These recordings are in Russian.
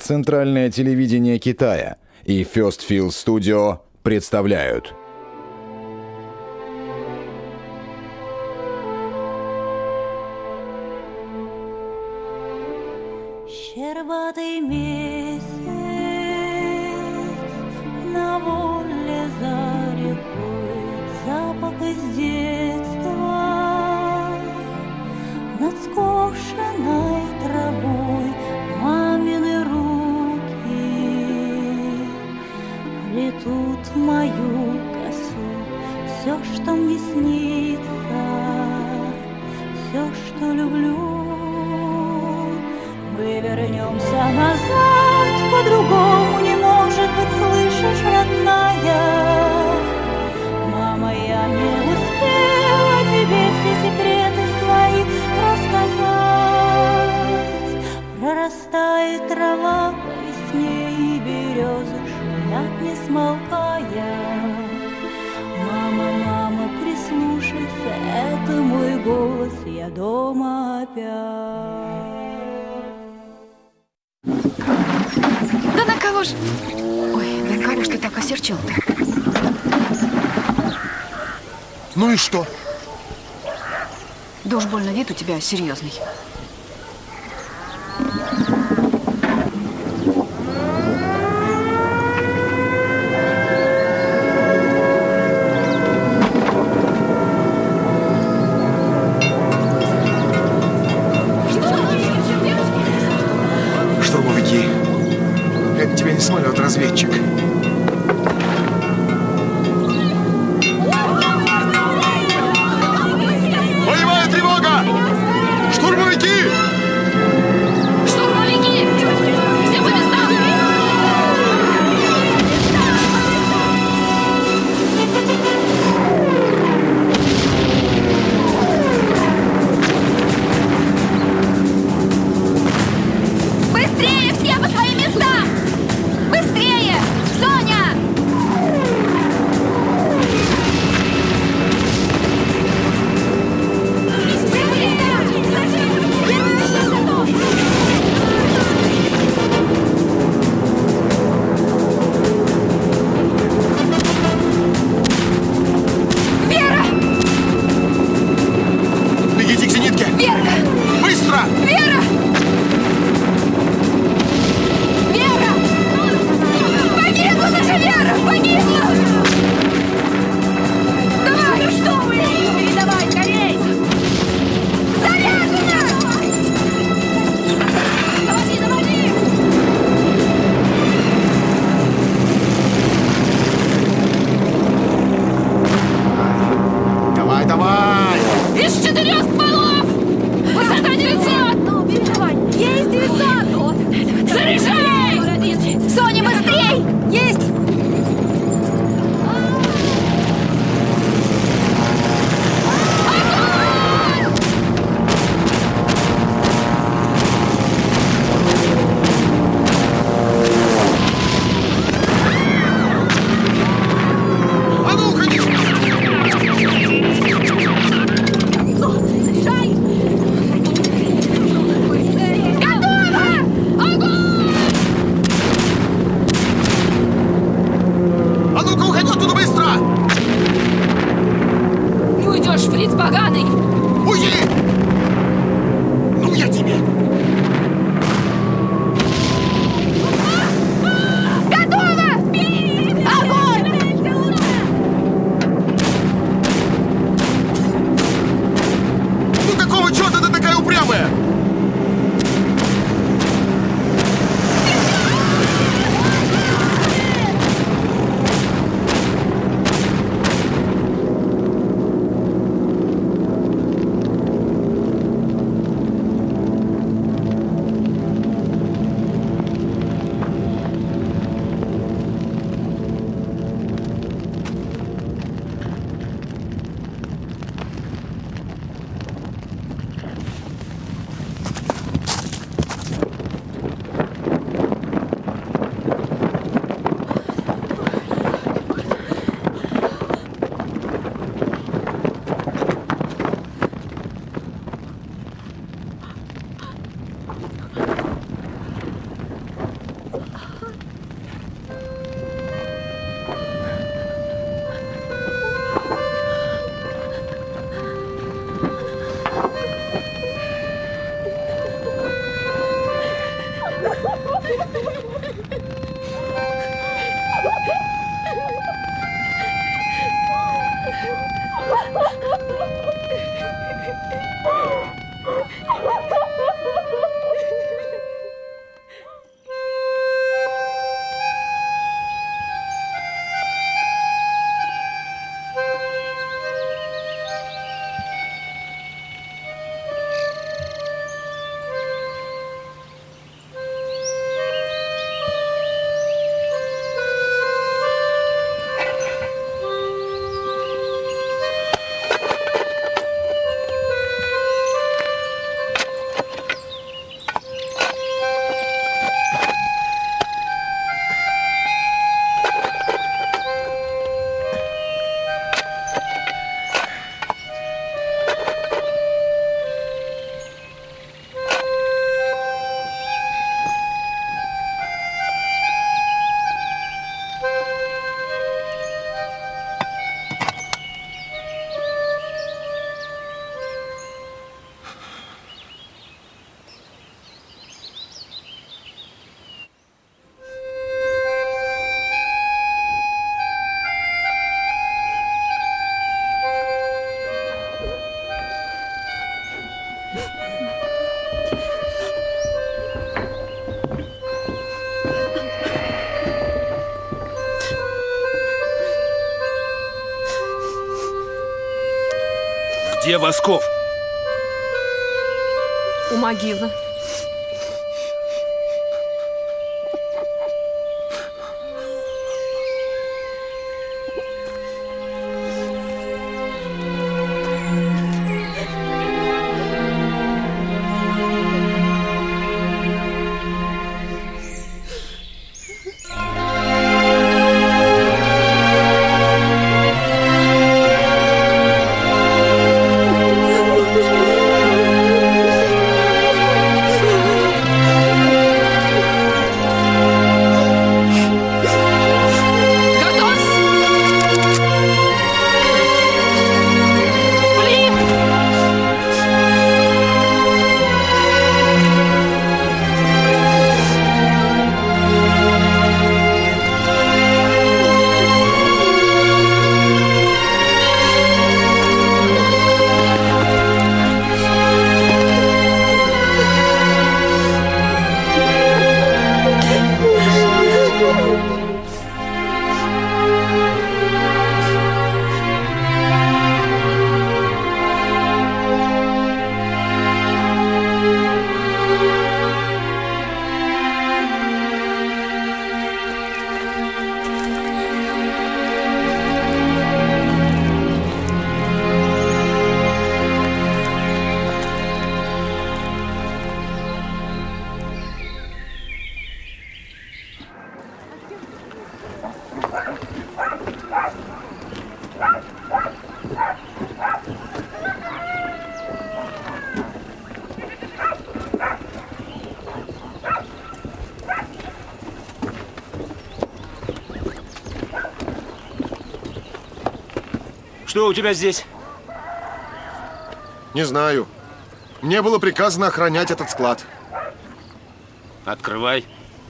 Центральное телевидение Китая и First Field Studio представляют. Щербатый месяц на воле за рекой, запах из детства над скошенной травой, мамины руки плетут в мою косу все, что мне снится, все, что люблю. Мы вернемся назад, по-другому не может быть, слышишь, родная? Мама, я не успела тебе все секреты свои рассказать. Прорастает трава по весне, и березы шумят, не смолкая. Мама, мама, прислушайся, это мой голос, я дома опять. Да на кого ж? Ой, да на кого ж ты так осерчал-то? Ну и что? Да уж больно вид у тебя серьезный. Штурмовики. Это тебе не самолет-разведчик. Боевая тревога! Штурмовики! Штурмовики! Все по местам! Быстрее все по своим местам! Быстрее! Соня! Вера! Бегите к зенитке! Верка! Быстро! Вера! Вера! Погибла наша Вера! Погибла! Давай! Ну что вы? Передавай, скорей! Заряжена! Заводи, заводи! Давай, давай! Из 4 стволов! Высота 900! Ну, передавай! Есть 900! Заряжай! Соня, быстрей! Есть! А ну, уходи! Заряжай! Готово! Огонь! Где Восков? У могилы. Что у тебя здесь? Не знаю. Мне было приказано охранять этот склад. Открывай.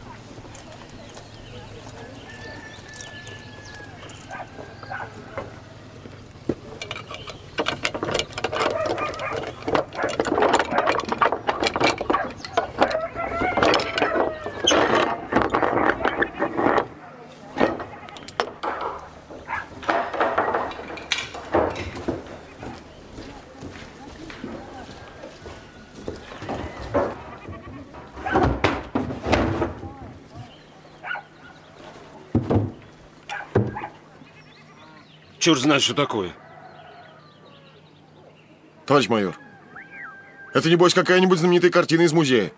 Черт знает, что такое. Товарищ майор, это небось какая-нибудь знаменитая картина из музея.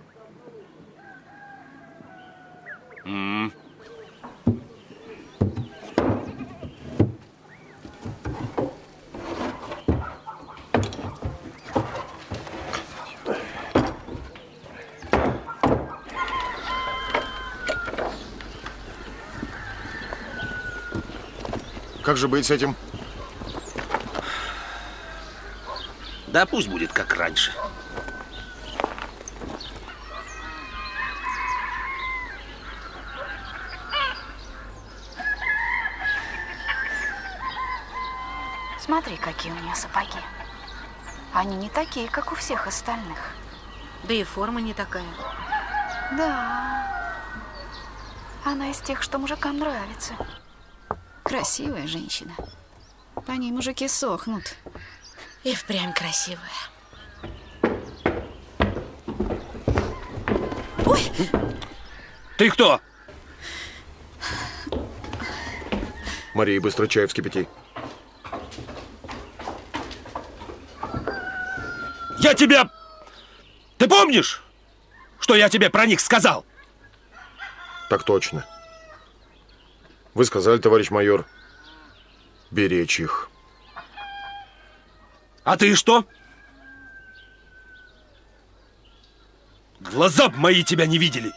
Как же быть с этим? Да пусть будет как раньше. Смотри, какие у нее сапоги. Они не такие, как у всех остальных. Да и форма не такая. Да. Она из тех, что мужикам нравится. Красивая женщина. По ней мужики сохнут. И впрямь красивая. Ой! Ты кто? Мария, быстро чай вскипяти. Я тебя... Ты помнишь, что я тебе про них сказал? Так точно. Вы сказали, товарищ майор, беречь их. А ты что? Глаза б мои тебя не видели.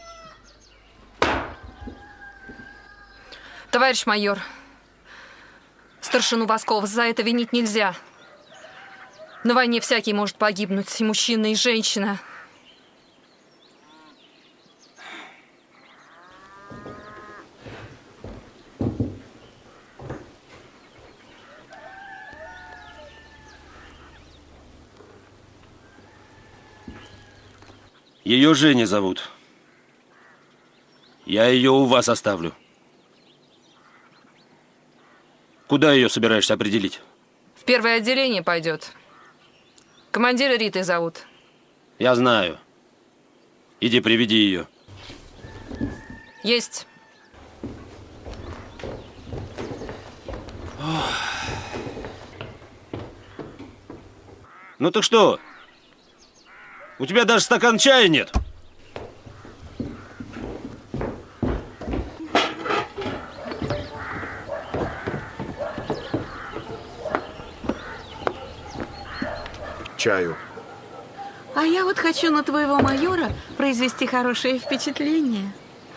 Товарищ майор, старшину Воскова за это винить нельзя. На войне всякий может погибнуть, и мужчина, и женщина. Ее Женя зовут. Я ее у вас оставлю. Куда ее собираешься определить? В первое отделение пойдет. Командира Ритой зовут. Я знаю. Иди, приведи ее. Есть. Ну так что? У тебя даже стакан чая нет. Чаю. А я вот хочу на твоего майора произвести хорошее впечатление.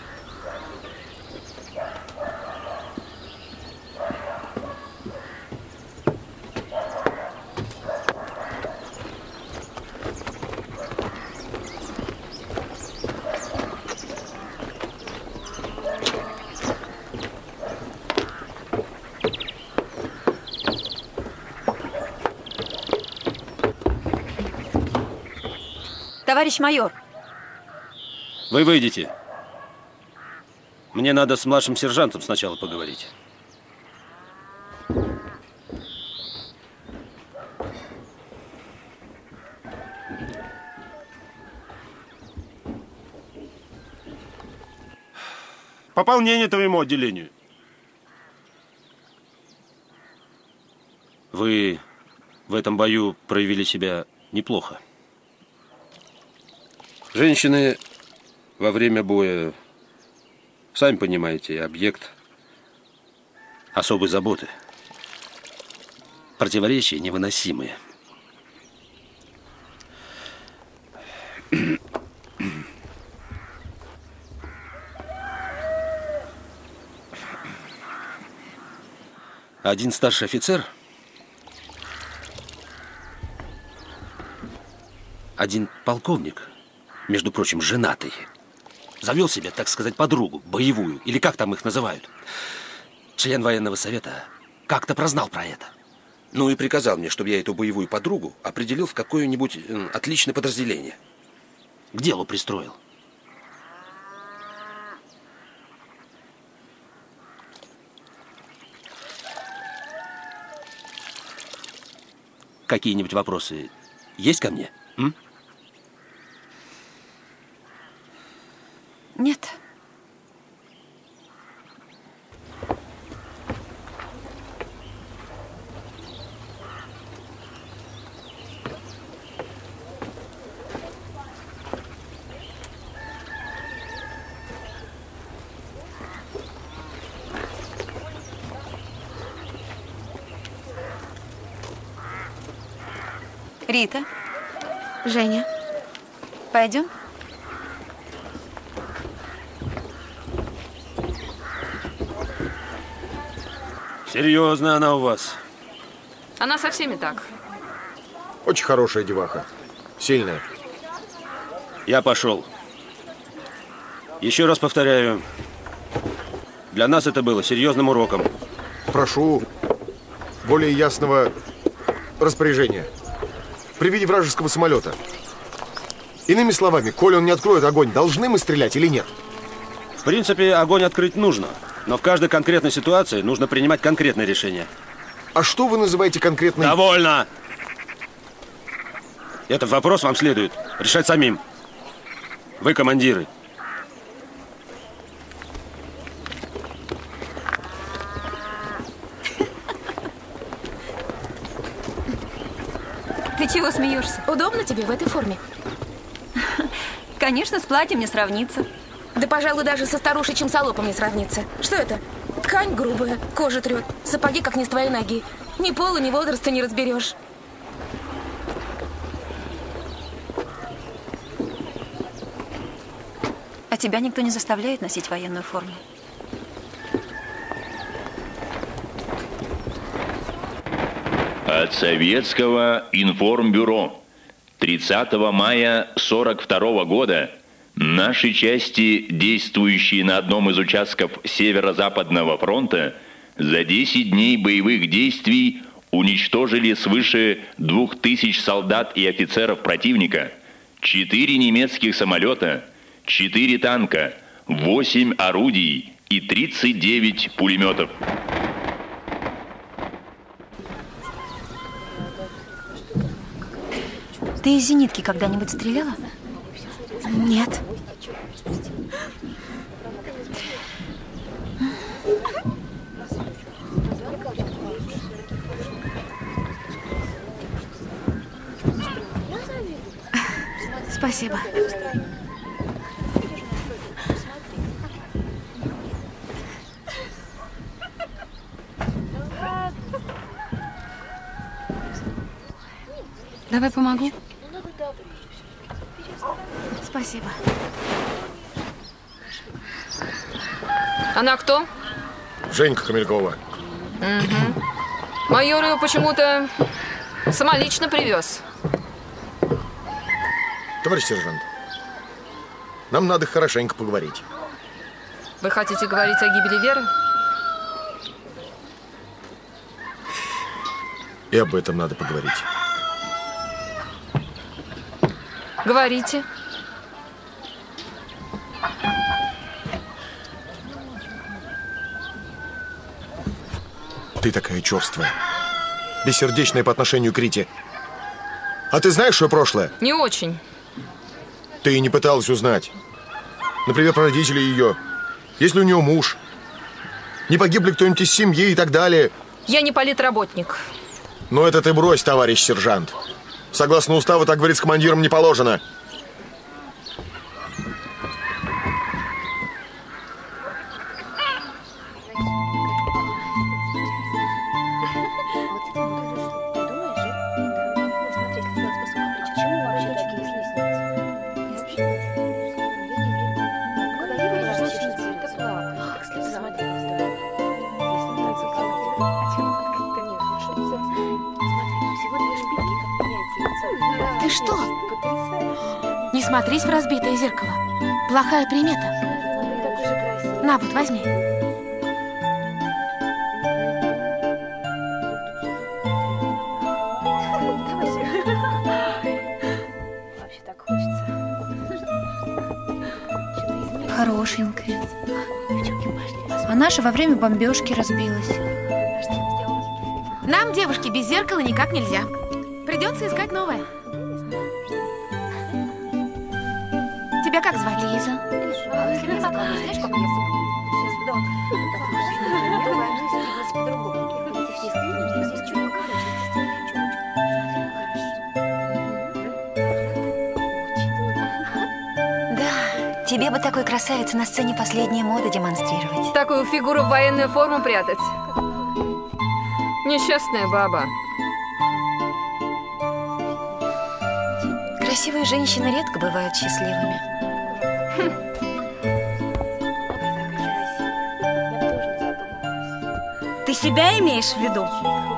Товарищ майор. Вы выйдете. Мне надо с младшим сержантом сначала поговорить. Пополнение твоему отделению. Вы в этом бою проявили себя неплохо. Женщины во время боя, сами понимаете, объект особой заботы. Противоречия невыносимые. Один старший офицер, один полковник, между прочим, женатый, завел себе, так сказать, подругу, боевую, или как там их называют. Член военного совета как-то прознал про это. Ну и приказал мне, чтобы я эту боевую подругу определил в какое-нибудь отличное подразделение. К делу пристроил. Какие-нибудь вопросы есть ко мне? Нет. Рита, Женя. пойдем? Серьезно она у вас. Она со всеми так. Очень хорошая деваха. Сильная. Я пошел. Еще раз повторяю. Для нас это было серьезным уроком. Прошу более ясного распоряжения. При виде вражеского самолета. Иными словами, коли он не откроет огонь, должны мы стрелять или нет? В принципе, огонь открыть нужно. Но в каждой конкретной ситуации нужно принимать конкретное решение. А что вы называете конкретной... Довольно! Этот вопрос вам следует решать самим. Вы командиры. Ты чего смеешься? Удобно тебе в этой форме? Конечно, с платьем не сравнится. Да, пожалуй, даже со старушечьим салопом не сравнится. Что это? Ткань грубая, кожа трет, сапоги как не с твоей ноги. Ни пола, ни возраста не разберешь. А тебя никто не заставляет носить военную форму? От Советского информбюро 30 мая 1942 года наши части, действующие на одном из участков Северо-Западного фронта, за 10 дней боевых действий уничтожили свыше 2000 солдат и офицеров противника, 4 немецких самолета, 4 танка, 8 орудий и 39 пулеметов. Ты из зенитки когда-нибудь стреляла? Нет. Спасибо. Давай помогу. Спасибо. Она кто? Женька Камелькова. Угу. Майор ее почему-то самолично привез. Товарищ сержант, нам надо хорошенько поговорить. Вы хотите говорить о гибели Веры? И об этом надо поговорить. Говорите. Ты такая черствая, бессердечная по отношению к Рите. А ты знаешь ее прошлое? Не очень. Ты и не пыталась узнать. Например, про родителей ее. Есть ли у нее муж? Не погиб ли кто-нибудь из семьи и так далее? Я не политработник. Но это ты брось, товарищ сержант. Согласно уставу, так говорить с командиром не положено. Ты что? Не смотрись в разбитое зеркало. Плохая примета. На, вот возьми. Хорошенькая. А наша во время бомбежки разбилась. Нам, девушки, без зеркала никак нельзя. Придется искать новое. Тебя как звать? Лиза. Да, тебе бы такой красавице на сцене последние моды демонстрировать. Такую фигуру в военную форму прятать. Несчастная баба. Красивые женщины редко бывают счастливыми. Ты себя имеешь в виду?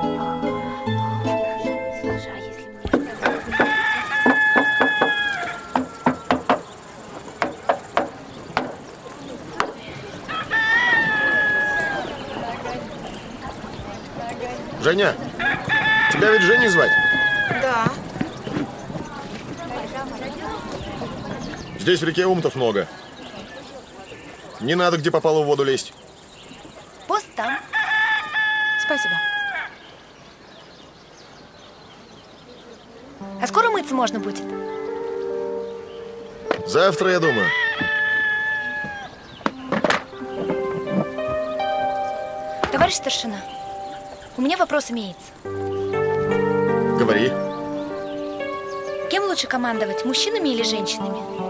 Женя, тебя ведь Женей звать? Да. Здесь в реке умтов много. Не надо, где попало, в воду лезть. Пост там. Спасибо. А скоро мыться можно будет? Завтра, я думаю. Товарищ старшина, у меня вопрос имеется. Говори. Кем лучше командовать, мужчинами или женщинами?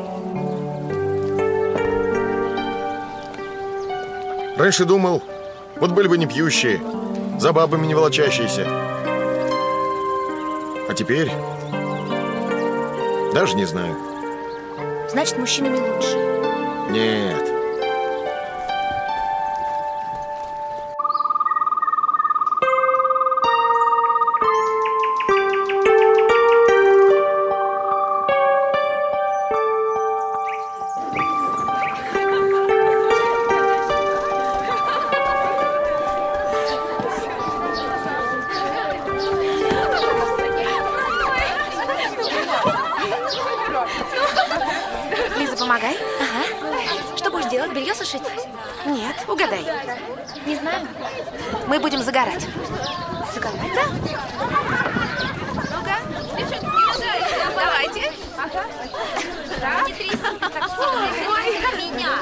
Раньше думал, вот были бы не пьющие, за бабами не волочащиеся. А теперь даже не знаю. Значит, мужчинами лучше. Нет. Лиза, помогай. Ага. Что будешь делать? Белье сушить? Нет, угадай. Не знаю. Мы будем загорать. Загорать? Да. Ну-ка, девчонки, не мешайте. Давайте. Ага. Да? Не тряси так сильно. Меня.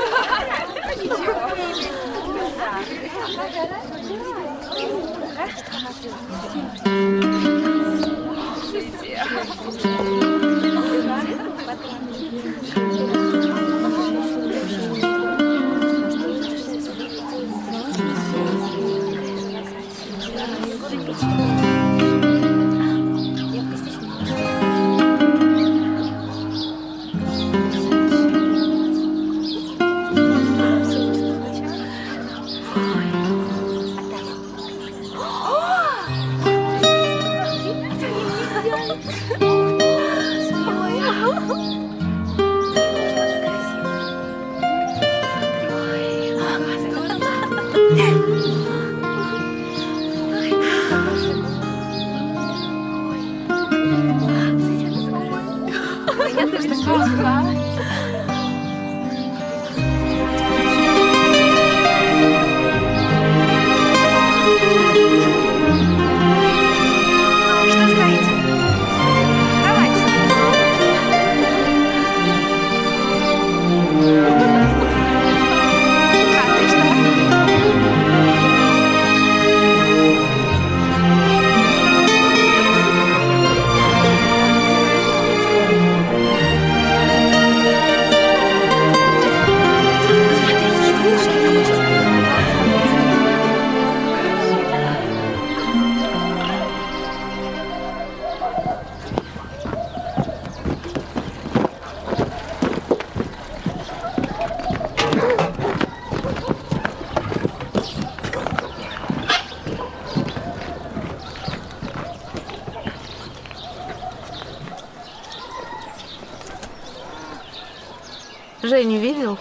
Женю видел?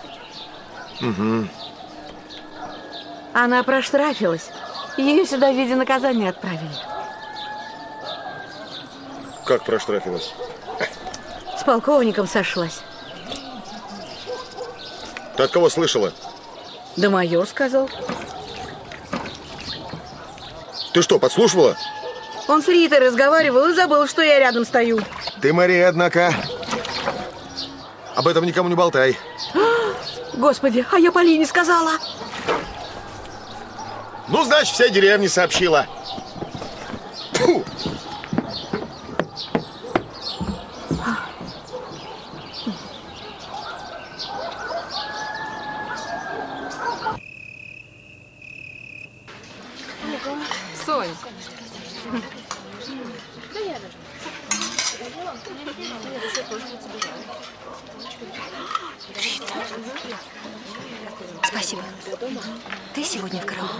Угу. Она проштрафилась. Ее сюда в виде наказания отправили. Как проштрафилась? С полковником сошлась. Ты от кого слышала? Да майор сказал. Ты что, подслушивала? Он с Ритой разговаривал и забыл, что я рядом стою. Ты, Мария, однако, об этом никому не болтай. Господи, а я Полине сказала. Ну, значит, вся деревня сообщила. Фу. Сонь. Спасибо. Ты сегодня в карауле?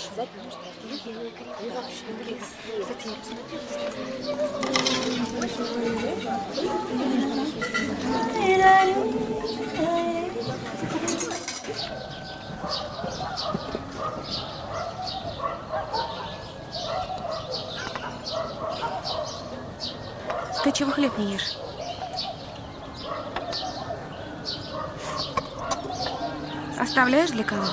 Ты чего хлеб не ешь? Оставляешь для кого?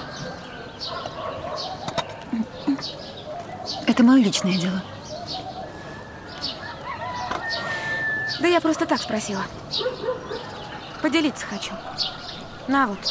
Это мое личное дело. Да я просто так спросила. Поделиться хочу. На вот.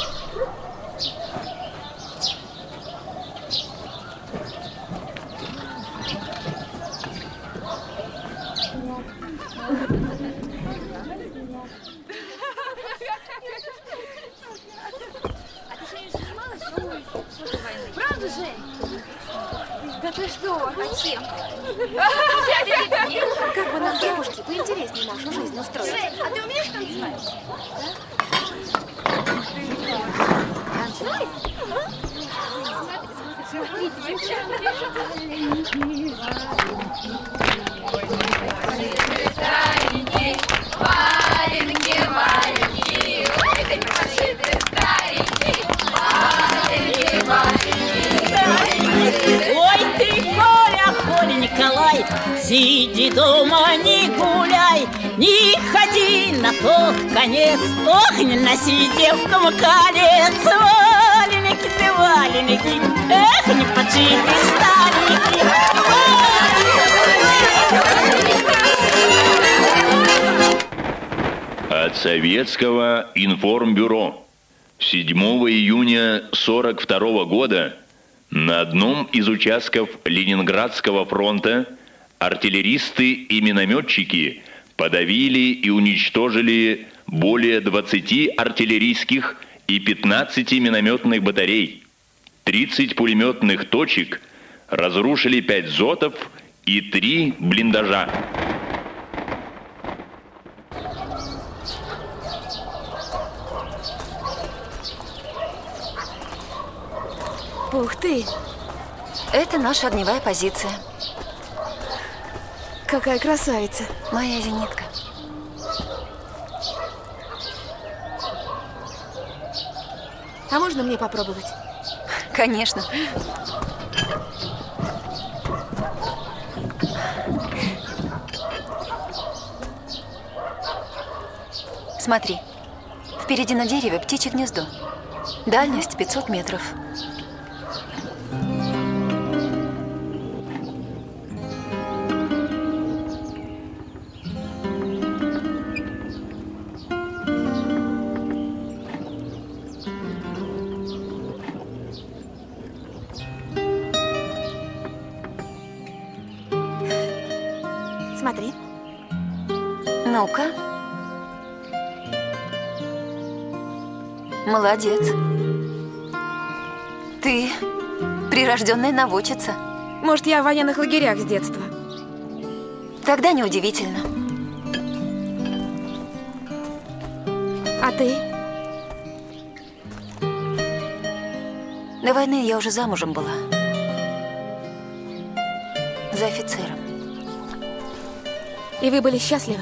Правда, Жень? Да ты что? А чем? Как бы нам, девушки, поинтереснее нашу жизнь устроить? Жень, а ты умеешь танцевать? Танцевать? Валенки, валенки, ой, ты пошиты старенький. Валенки, валенки. Ой, ты, Коля, Коля Николай, сиди дома, не гуляй, не ходи на тот конец, ох, не носи девкам колец. Валеники ты, валеники, эх, не почиты старенький. Советского информбюро. 7 июня 1942 года на одном из участков Ленинградского фронта артиллеристы и минометчики подавили и уничтожили более 20 артиллерийских и 15 минометных батарей, 30 пулеметных точек, разрушили 5 зотов и 3 блиндажа. Ух ты! Это наша огневая позиция. Какая красавица. Моя зенитка. А можно мне попробовать? Конечно. Смотри. Впереди на дереве птичье гнездо. Дальность 500 метров. Смотри. Ну-ка. Молодец. Ты прирожденная наводчица. Может, я в военных лагерях с детства. Тогда неудивительно. А ты? До войны я уже замужем была. За офицером. И вы были счастливы?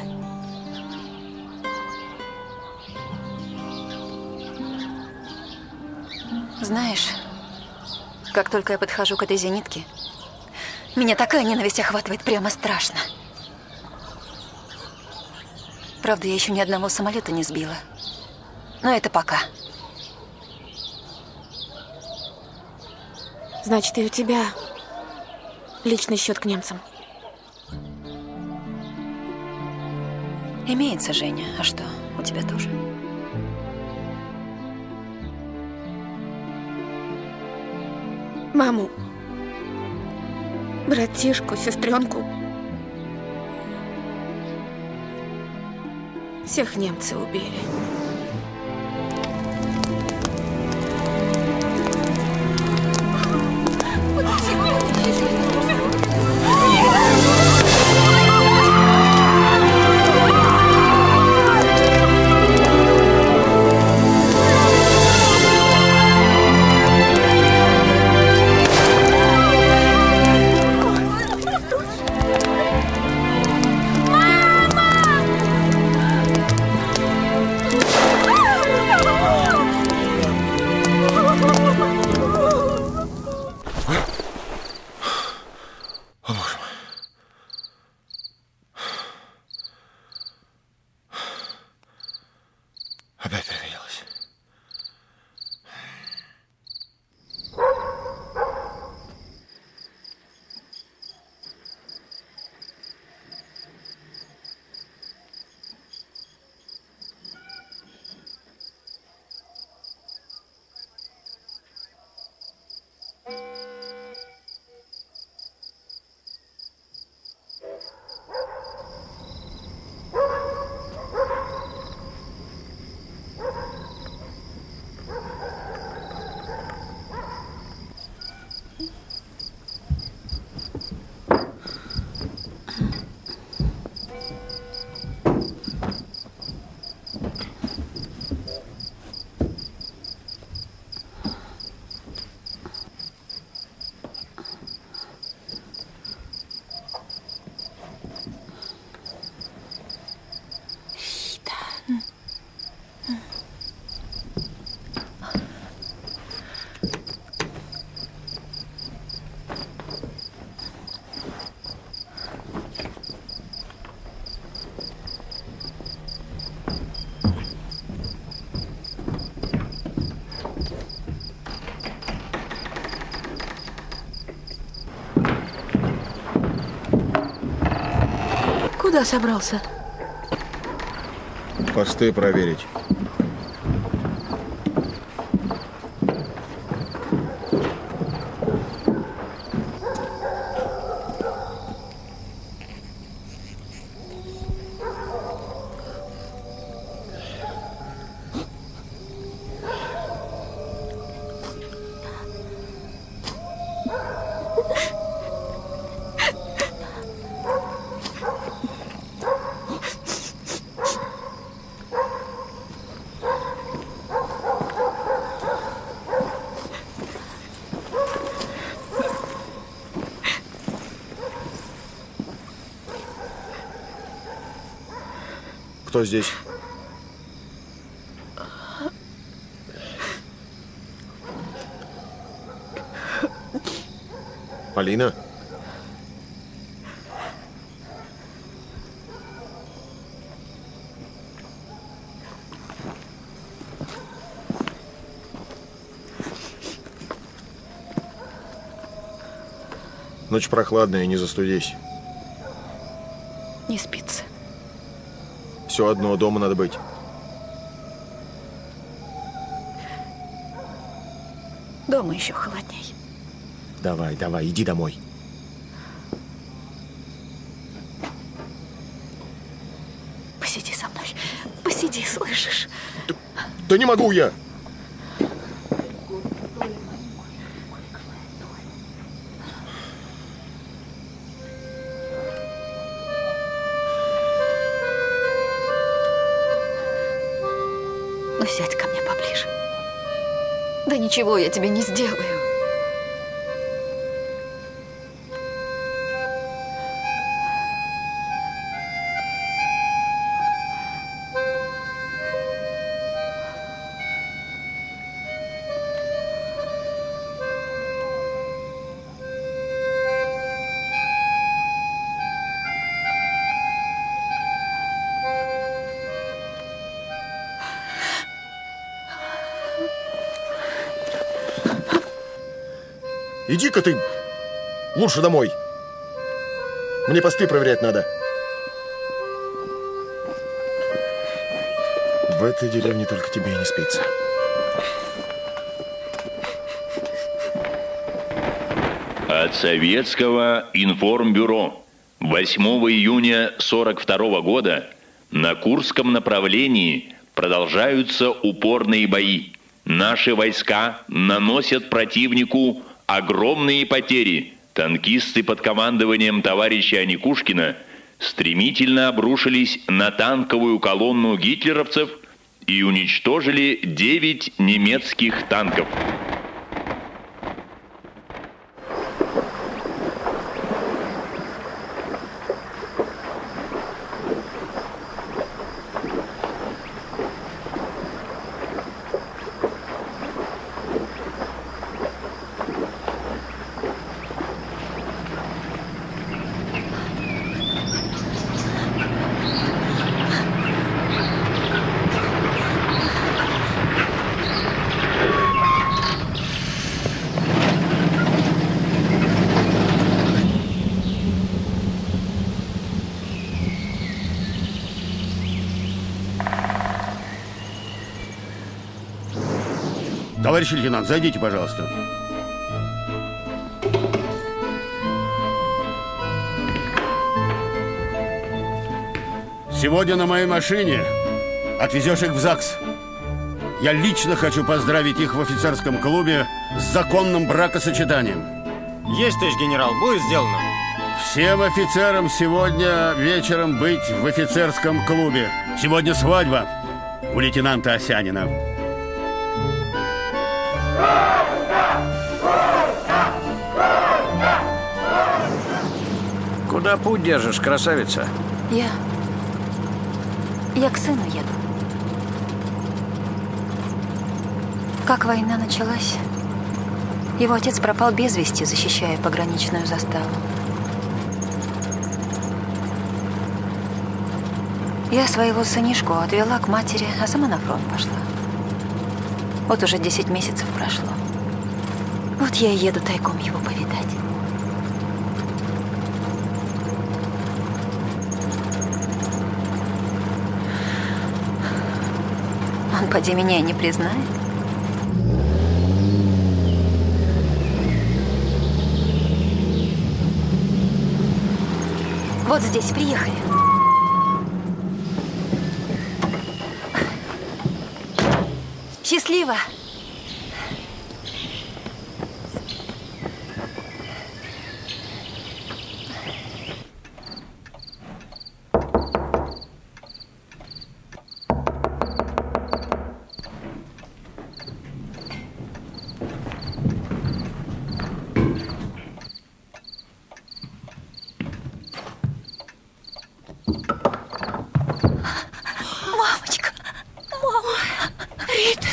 Знаешь, как только я подхожу к этой зенитке, меня такая ненависть охватывает, прямо страшно. Правда, я еще ни одного самолета не сбила. Но это пока. Значит, и у тебя личный счет к немцам. Имеется, Женя. А что, у тебя тоже? Маму, братишку, сестренку. Всех немцы убили. Опять привиделось. Куда собрался? Посты проверить. Кто здесь? Полина? Ночь прохладная, не застудись. Не спится. Все одно, дома надо быть. Дома еще холодней. Давай, давай, иди домой. Посиди со мной. Посиди, слышишь? Да не могу я! Ну, сядь ко мне поближе. Да ничего я тебе не сделаю. Иди-ка ты лучше домой. Мне посты проверять надо. В этой деревне только тебе и не спится. От Советского информбюро. 8 июня 1942 года на Курском направлении продолжаются упорные бои. Наши войска наносят противнику огромные потери. Танкисты под командованием товарища Аникушкина стремительно обрушились на танковую колонну гитлеровцев и уничтожили 9 немецких танков. Товарищ лейтенант, зайдите, пожалуйста. Сегодня на моей машине отвезешь их в ЗАГС. Я лично хочу поздравить их в офицерском клубе с законным бракосочетанием. Есть, товарищ генерал, будет сделано. Всем офицерам сегодня вечером быть в офицерском клубе. Сегодня свадьба у лейтенанта Осянина. Куда путь держишь, красавица? Я к сыну еду. Как война началась, его отец пропал без вести, защищая пограничную заставу. Я своего сынишку отвела к матери, а сама на фронт пошла. Вот уже 10 месяцев прошло. Вот я и еду тайком его повидать. Он поди меня и не признает. Вот здесь приехали. Счастливо! Мамочка! Мама! Рита!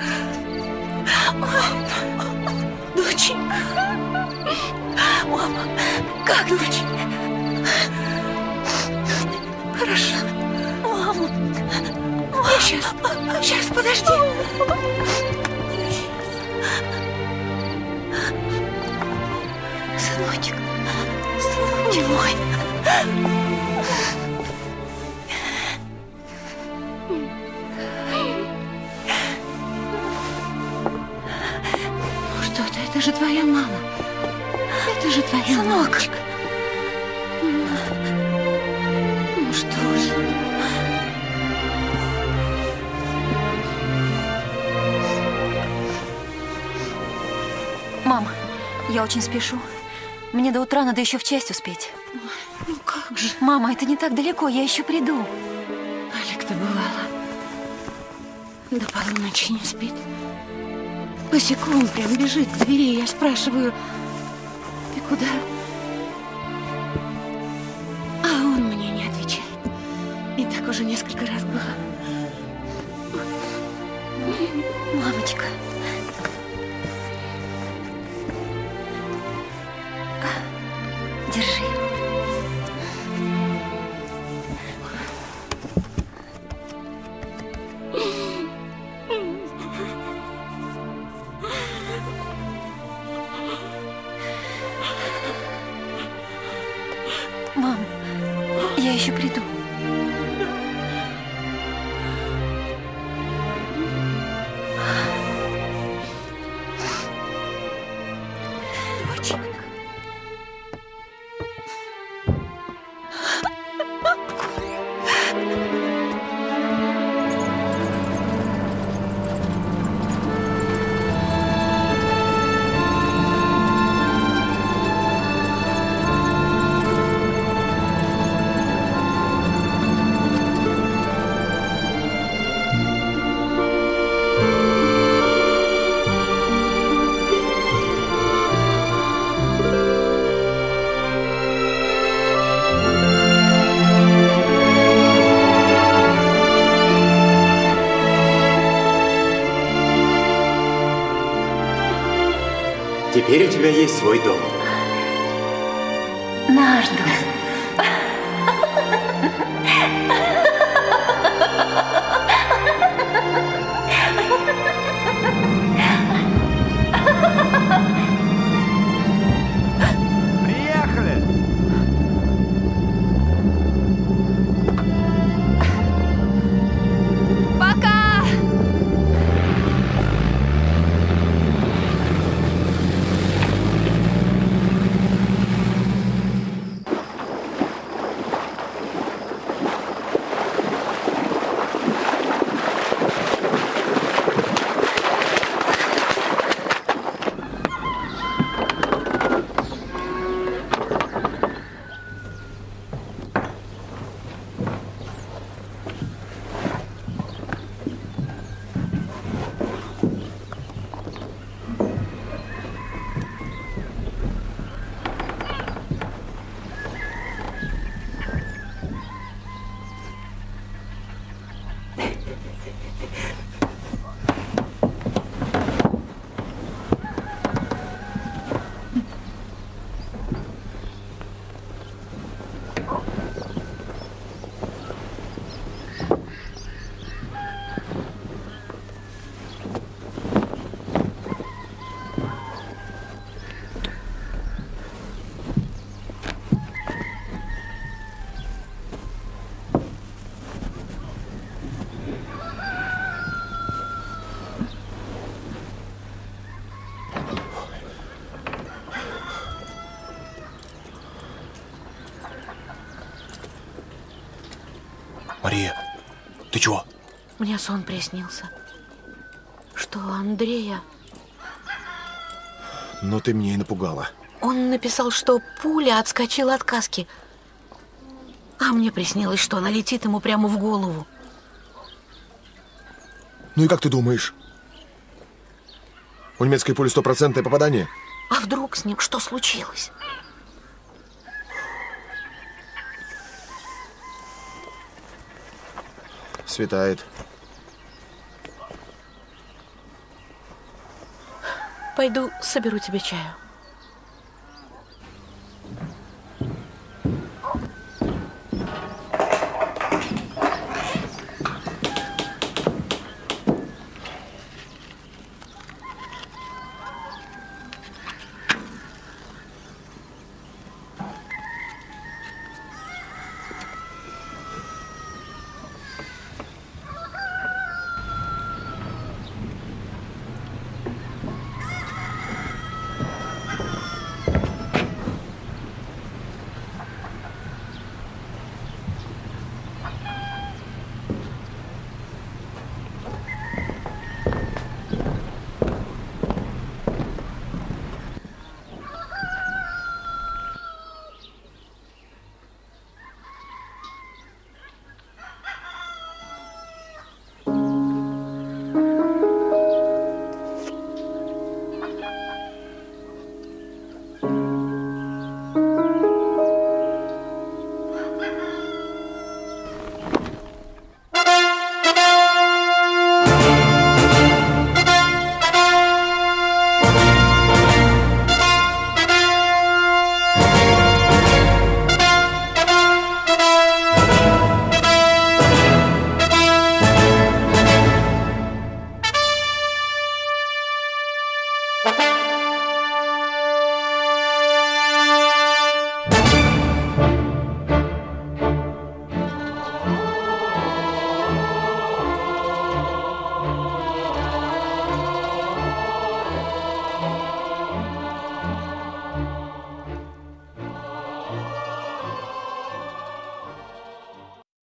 Доченька! Мама, как доченька? Хорошо. Мама! Я сейчас, подожди. Сыночек, сыночек мой. Что ты? Это же твоя мама. Это же твоя мамочка. Ну что же. Мам, я очень спешу. Мне до утра надо еще в часть успеть. Ну как же? Мама, это не так далеко, я еще приду. Алик-то бывало. До полуночи не спит. Босиком прям бежит к двери. Я спрашиваю, ты куда? А он мне не отвечает. И так уже несколько раз было. Мамочка. Держи. Мам, я еще приду. Доченька. Теперь у тебя есть свой дом. Наш дом. Приехали! Пока! Мария, ты чего? Мне сон приснился. Что Андрея... Но ты меня и напугала. Он написал, что пуля отскочила от каски. А мне приснилось, что она летит ему прямо в голову. Ну и как ты думаешь? У немецкой пули 100% попадание? А вдруг с ним что случилось? Светает. Пойду соберу тебе чаю.